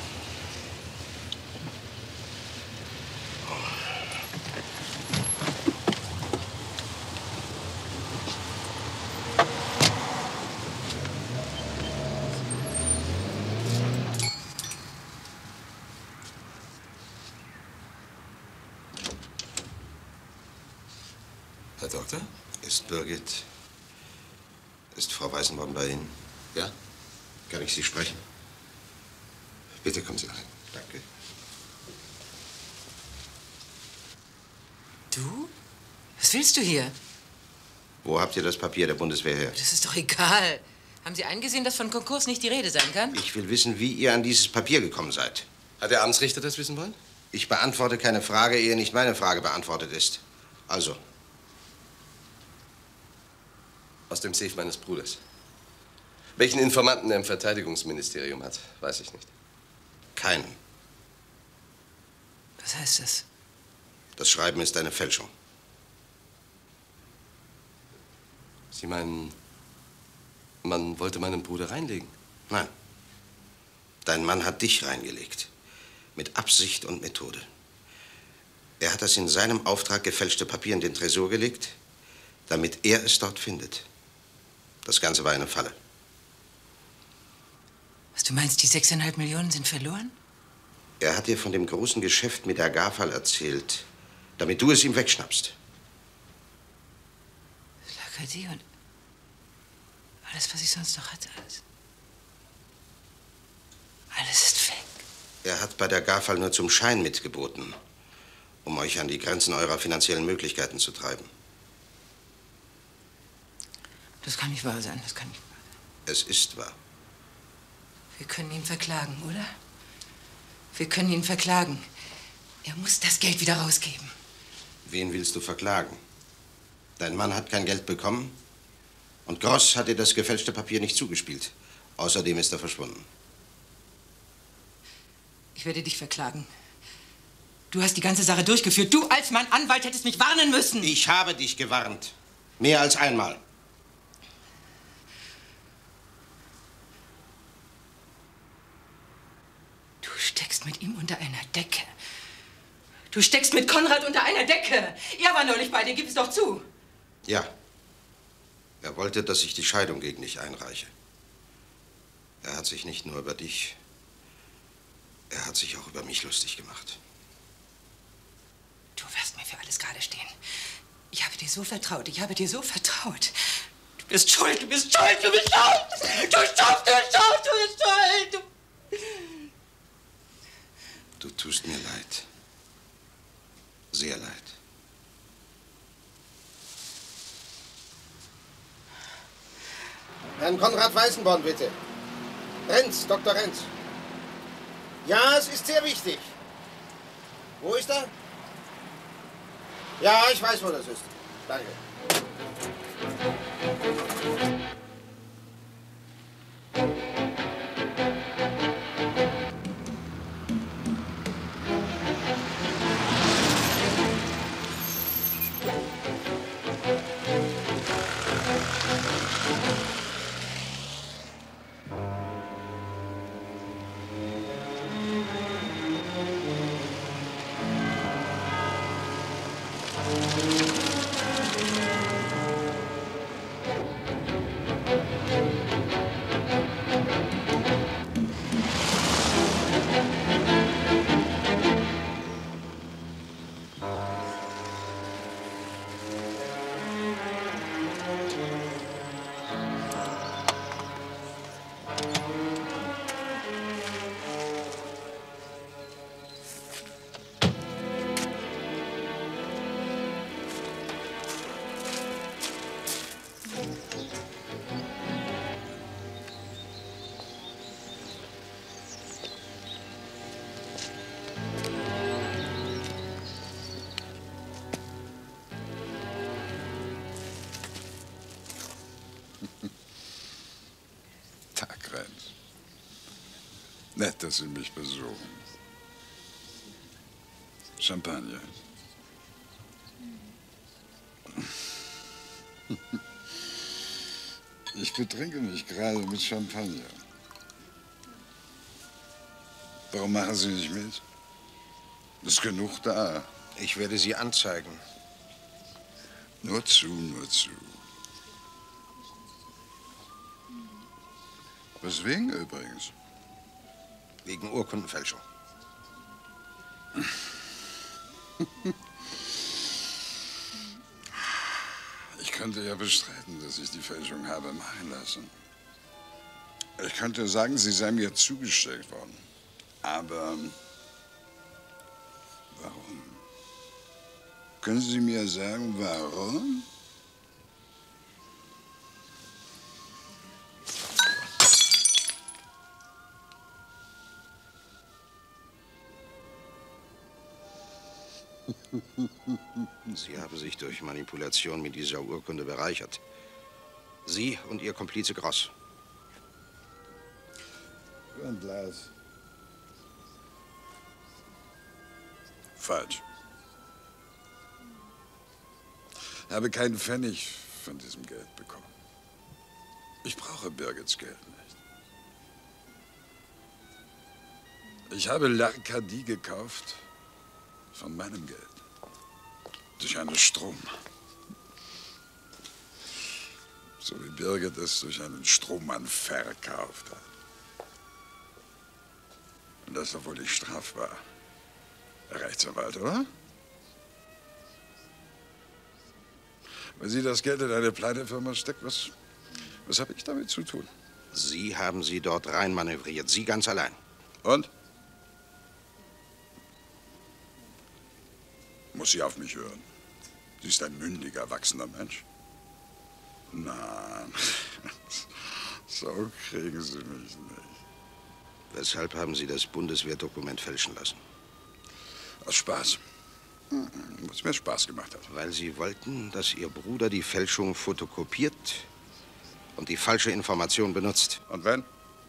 Herr Doktor? Ist Birgit... Ist Frau Weißenborn bei Ihnen? Ja? Kann ich Sie sprechen? Bitte kommen Sie rein. Danke. Du? Was willst du hier? Wo habt ihr das Papier der Bundeswehr her? Das ist doch egal. Haben Sie eingesehen, dass von Konkurs nicht die Rede sein kann? Ich will wissen, wie ihr an dieses Papier gekommen seid. Hat der Amtsrichter das wissen wollen? Ich beantworte keine Frage, ehe nicht meine Frage beantwortet ist. Also. Aus dem Safe meines Bruders. Welchen Informanten er im Verteidigungsministerium hat, weiß ich nicht. Keinen. Was heißt das? Das Schreiben ist eine Fälschung. Sie meinen, man wollte meinen Bruder reinlegen? Nein. Dein Mann hat dich reingelegt. Mit Absicht und Methode. Er hat das in seinem Auftrag gefälschte Papier in den Tresor gelegt, damit er es dort findet. Das Ganze war eine Falle. Was, du meinst, die sechseinhalb Millionen sind verloren? Er hat dir von dem großen Geschäft mit der Garfall erzählt, damit du es ihm wegschnappst. L'Arcadie und alles, was ich sonst noch hatte, alles. Alles ist weg. Er hat bei der Garfall nur zum Schein mitgeboten, um euch an die Grenzen eurer finanziellen Möglichkeiten zu treiben. Das kann nicht wahr sein, das kann nicht wahr sein. Es ist wahr. Wir können ihn verklagen, oder? Wir können ihn verklagen. Er muss das Geld wieder rausgeben. Wen willst du verklagen? Dein Mann hat kein Geld bekommen und Gross hat dir das gefälschte Papier nicht zugespielt. Außerdem ist er verschwunden. Ich werde dich verklagen. Du hast die ganze Sache durchgeführt. Du als mein Anwalt hättest mich warnen müssen. Ich habe dich gewarnt. Mehr als einmal. Du steckst mit ihm unter einer Decke. Du steckst mit Konrad unter einer Decke. Er war neulich bei dir, gib es doch zu. Ja. Er wollte, dass ich die Scheidung gegen dich einreiche. Er hat sich nicht nur über dich, er hat sich auch über mich lustig gemacht. Du wirst mir für alles gerade stehen. Ich habe dir so vertraut, ich habe dir so vertraut. Du bist schuld, du bist schuld, du bist schuld! Du bist schuld, du bist schuld, du bist schuld! Du... Du tust mir leid. Sehr leid. Herrn Konrad Weißenborn, bitte. Renz, Doktor Renz. Ja, es ist sehr wichtig. Wo ist er? Ja, ich weiß, wo das ist. Danke. Tag, Renz. Nett, dass Sie mich besuchen. Champagner. betrinke mich gerade mit Champagner. Warum machen Sie nicht mit? Ist genug da. Ich werde Sie anzeigen. Nur zu, nur zu. Weswegen übrigens? Wegen Urkundenfälschung. Ich könnte ja bestreiten, dass ich die Fälschung habe machen lassen. Ich könnte sagen, sie sei mir zugestellt worden. Aber warum? Können Sie mir sagen, warum? Sie haben sich durch Manipulation mit dieser Urkunde bereichert. Sie und Ihr Komplize Gross. Ein Glas. Falsch. Ich habe keinen Pfennig von diesem Geld bekommen. Ich brauche Birgits Geld nicht. Ich habe l'Arcadie gekauft von meinem Geld. Durch einen Strom. So wie Birgit es durch einen Strommann verkauft hat. Und das, obwohl ich strafbar. Rechtsanwalt, oder? Wenn sie das Geld in eine Pleitefirma steckt, was, was habe ich damit zu tun? Sie haben sie dort reinmanövriert. Sie ganz allein. Und? Muss sie auf mich hören? Sie ist ein mündiger, erwachsener Mensch. Nein, so kriegen Sie mich nicht. Weshalb haben Sie das Bundeswehrdokument fälschen lassen? Aus Spaß. Was mir Spaß gemacht hat. Weil Sie wollten, dass Ihr Bruder die Fälschung fotokopiert und die falsche Information benutzt. Und wenn?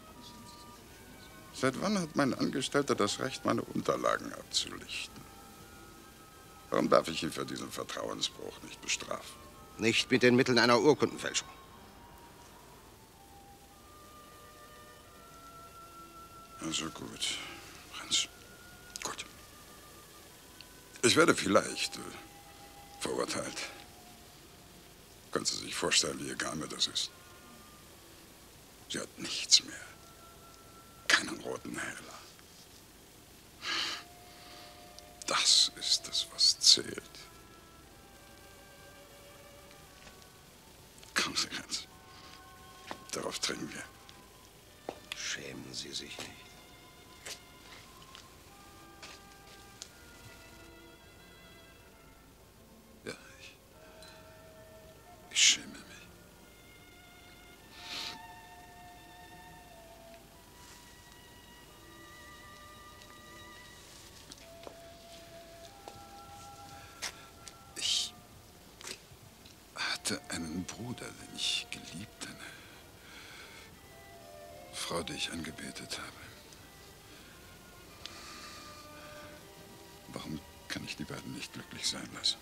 Seit wann hat mein Angestellter das Recht, meine Unterlagen abzulichten? Warum darf ich ihn für diesen Vertrauensbruch nicht bestrafen? Nicht mit den Mitteln einer Urkundenfälschung. Also gut, Franz. Gut. Ich werde vielleicht äh, verurteilt. Können Sie sich vorstellen, wie egal mir das ist? Sie hat nichts mehr. Keinen roten Hehler. Das ist es, was zählt. Kommen Sie, Franz. Darauf trinken wir. Schämen Sie sich nicht. Ja, ich, ich schäme mich. Ich hatte einen Bruder, den ich geliebt habe. Frau, die ich angebetet habe. Warum kann ich die beiden nicht glücklich sein lassen?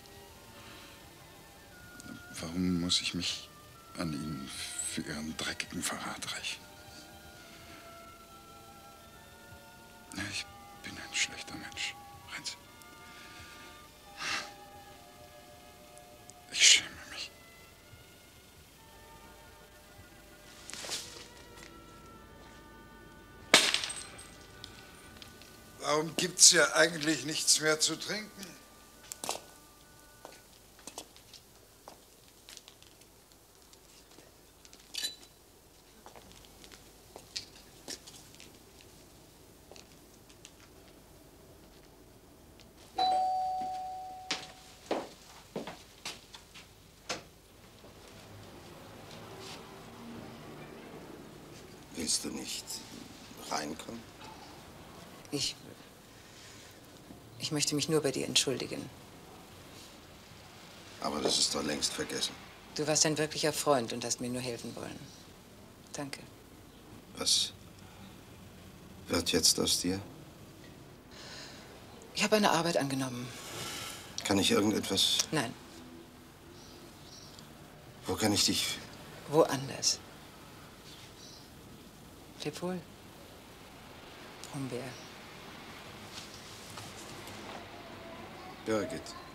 Warum muss ich mich an ihnen für ihren dreckigen Verrat rächen? Ich bin ein schlechter Mensch, Renz. Ich schäme mich. Warum gibt's hier eigentlich nichts mehr zu trinken? Willst du nicht reinkommen? Ich. Ich möchte mich nur bei dir entschuldigen. Aber das ist doch längst vergessen. Du warst ein wirklicher Freund und hast mir nur helfen wollen. Danke. Was wird jetzt aus dir? Ich habe eine Arbeit angenommen. Kann ich irgendetwas? Nein, Wo kann ich dich? woanders. Leb wohl. Brombeer. Birgit.